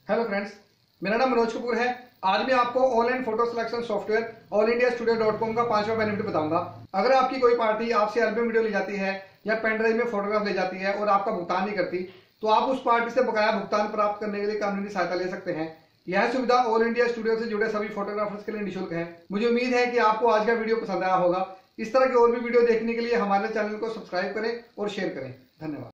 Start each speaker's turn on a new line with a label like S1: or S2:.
S1: Hello friends, मेरा नाम मनोज कपूर है। आज मैं आपको online photo selection software allindiastudio.com का 5वां बेनिफिट बताऊंगा। अगर आपकी कोई पार्टी आपसे एल्बम वीडियो ले जाती है या पेन ड्राइव में फोटोग्राफ ले जाती है और आपका भुगतान नहीं करती, तो आप उस पार्टी से बकाया भुगतान प्राप्त करने के लिए कानूनी सहायता ले सकते हैं। यह सुविधा ऑल इंडिया स्टूडियो से जुड़े सभी फोटोग्राफर्स के लिए निःशुल्क है। मुझे उम्मीद है कि आपको आज का वीडियो पसंद आया होगा। इस तरह की और भी वीडियो देखने के लिए हमारे चैनल को सब्सक्राइब करें और शेयर करें। धन्यवाद।